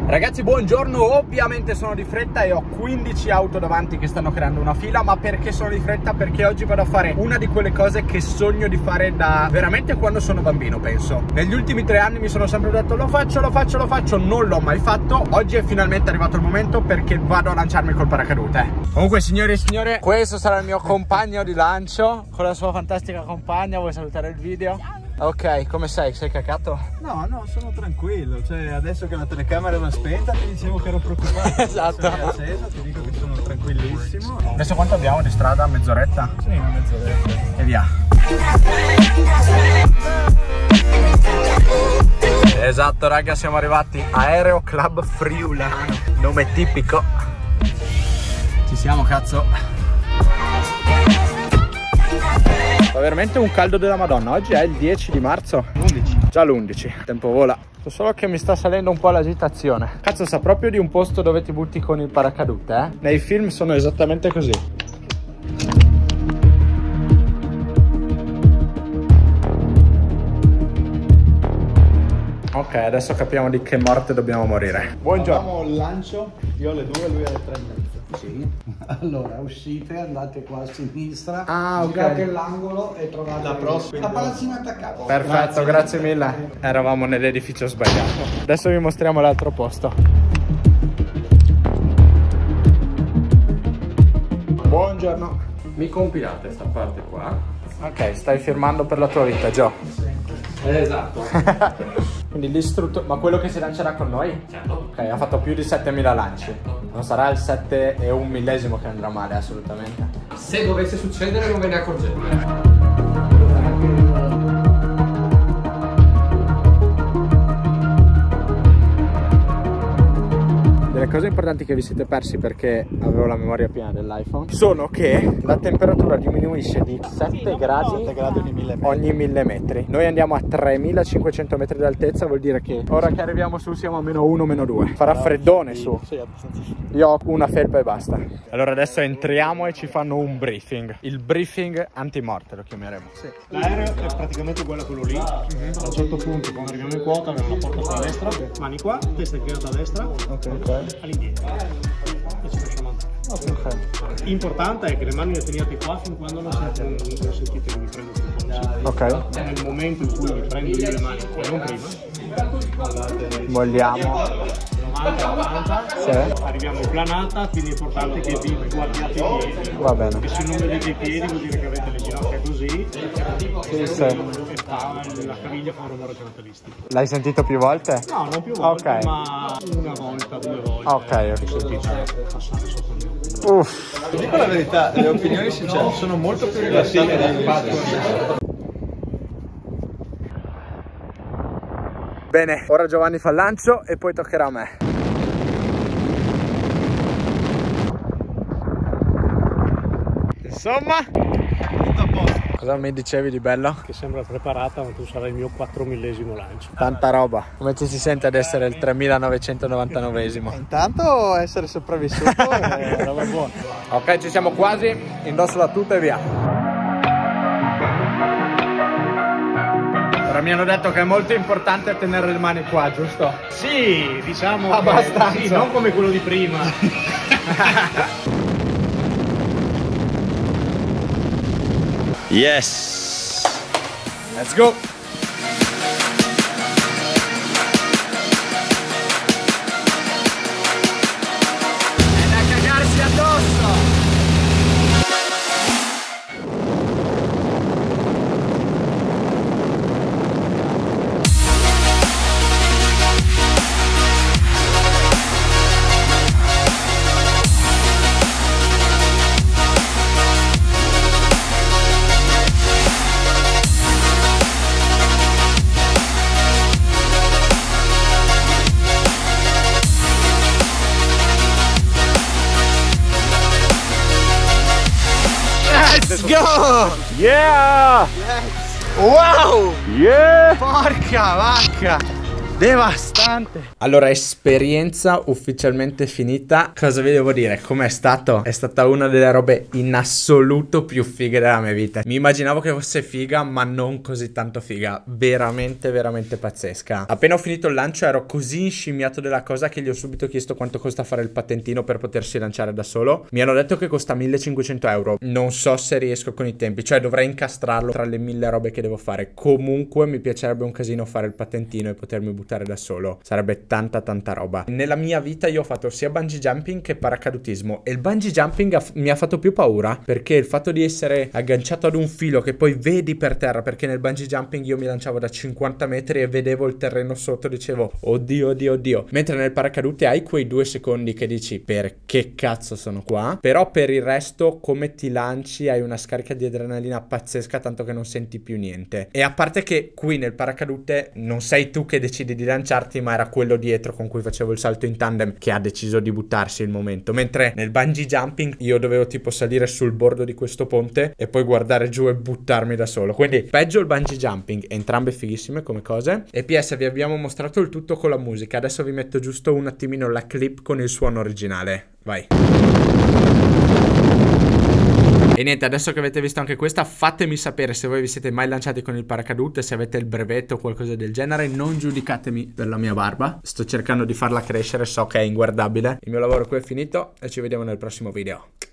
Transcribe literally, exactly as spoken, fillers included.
Ragazzi, buongiorno. Ovviamente sono di fretta e ho quindici auto davanti che stanno creando una fila. Ma perché sono di fretta? Perché oggi vado a fare una di quelle cose che sogno di fare da veramente quando sono bambino, penso. Negli ultimi tre anni mi sono sempre detto lo faccio, lo faccio, lo faccio. Non l'ho mai fatto. Oggi è finalmente arrivato il momento perché vado a lanciarmi col paracadute. Comunque, signori e signore, questo sarà il mio compagno di lancio con la sua fantastica compagna. Vuoi salutare il video? Ciao. Ok, come sei? Sei cacato? No, no, sono tranquillo. Cioè, adesso che la telecamera era spenta ti dicevo che ero preoccupato. Esatto. Adesso è accesa, ti dico che sono tranquillissimo. Adesso quanto abbiamo di strada? Mezz'oretta? Sì, una mezz'oretta. E via. Esatto, raga, siamo arrivati. Aereo Club Friulano. Nome tipico. Ci siamo, cazzo. Fa veramente un caldo della Madonna. Oggi è il dieci di marzo. undici. Già l'undici. Tempo vola. Solo che mi sta salendo un po' l'agitazione. Cazzo, sa proprio di un posto dove ti butti con il paracadute, eh? Nei film sono esattamente così. Ok, adesso capiamo di che morte dobbiamo morire. Buongiorno. Facciamo il lancio. Io alle due, lui alle tre e mezza. Sì, allora uscite, andate qua a sinistra, ah, ok, girate l'angolo e trovate la prossima. la palazzina attaccata. Perfetto, grazie, grazie mille. Eravamo nell'edificio sbagliato. Adesso vi mostriamo l'altro posto. Buongiorno. Mi compilate sta parte qua. Ok, stai firmando per la tua vita, Gio. Eh, esatto. Quindi l'istruttore, ma quello che si lancerà con noi? Certo. Ok, ha fatto più di settemila lanci. Non sarà il sette e un millesimo che andrà male, assolutamente. Se dovesse succedere non ve ne accorgete. Le cose importanti che vi siete persi, perché avevo la memoria piena dell'iPhone, sono che la temperatura diminuisce di sette gradi ogni mille metri. ogni mille metri. Noi andiamo a tremilacinquecento metri d'altezza, vuol dire che ora che arriviamo su siamo a meno uno, meno due. Farà freddone su. Sì, abbastanza. Io ho una felpa e basta. Allora adesso entriamo e ci fanno un briefing. Il briefing antimorte lo chiameremo. Sì. L'aereo è praticamente uguale a quello lì. A un certo punto, quando arriviamo in quota, abbiamo la porta sulla destra, mani qua, testa inclinata a destra, Ok. all'indietro. E ci facciamo andare. Ok. Importante è che le mani le teniate qua fin quando non sentite, non sentite che vi prendo sul polso. Ok. Nel momento in cui vi prendo io le mani, e non prima, Vogliamo. novanta novanta, Sì. arriviamo in planata, quindi è importante che vi guardiate i piedi. Va bene. Perché se non vedete i piedi vuol dire che avete le ginocchia così, Sì, sì. e fa, la caviglia fa un rumore caratteristico. L'hai sentito più volte? No, non più volte, Ok. ma una volta, due volte. Ok, Ho ok. sentito passare sotto il mio. Uff. Ti dico la verità, le opinioni sincere sono molto più rilassate del fatto. Bene, ora Giovanni fa il lancio e poi toccherà a me. Insomma, Tutto a posto. cosa mi dicevi di bello? Che sembra preparata, ma tu sarai il mio quattromillesimo lancio. Tanta roba. Come ci si sente ad essere il tremilanovancentonovantanovesimo? Intanto essere sopravvissuto è roba buona. Ok, ci siamo quasi. Indosso la tuta e via. Ora mi hanno detto che è molto importante tenere le mani qua, giusto? Sì, diciamo Abbastanza. che, sì, non come quello di prima. Yes! Let's go! È da cagarsi addosso! Let's go! Yeah! Wow! Yeah! Porca vacca! devastante. Allora, esperienza ufficialmente finita. Cosa vi devo dire? Com'è stato? È stata una delle robe in assoluto più fighe della mia vita. Mi immaginavo che fosse figa, ma non così tanto figa. Veramente, veramente pazzesca. Appena ho finito il lancio ero così inscimmiato della cosa che gli ho subito chiesto quanto costa fare il patentino per potersi lanciare da solo. Mi hanno detto che costa millecinquecento euro. Non so se riesco con i tempi, cioè dovrei incastrarlo tra le mille robe che devo fare. Comunque mi piacerebbe un casino fare il patentino e potermi buttare da solo. Sarebbe tanta tanta roba. Nella mia vita io ho fatto sia bungee jumping che paracadutismo, e il bungee jumping ha mi ha fatto più paura, perché il fatto di essere agganciato ad un filo che poi vedi per terra, perché nel bungee jumping io mi lanciavo da cinquanta metri e vedevo il terreno sotto, dicevo oddio oddio oddio, mentre nel paracadute hai quei due secondi che dici perché cazzo sono qua, però per il resto come ti lanci hai una scarica di adrenalina pazzesca, tanto che non senti più niente. E a parte che qui nel paracadute non sei tu che decidi di lanciarti, ma era quello dietro con cui facevo il salto in tandem che ha deciso di buttarsi il momento, mentre nel bungee jumping io dovevo tipo salire sul bordo di questo ponte e poi guardare giù e buttarmi da solo. Quindi peggio il bungee jumping, entrambe fighissime come cose. E P S, vi abbiamo mostrato il tutto con la musica, adesso vi metto giusto un attimino la clip con il suono originale. Vai. E niente, adesso che avete visto anche questa, fatemi sapere se voi vi siete mai lanciati con il paracadute, se avete il brevetto o qualcosa del genere. Non giudicatemi per la mia barba, sto cercando di farla crescere, so che è inguardabile. Il mio lavoro qui è finito e ci vediamo nel prossimo video.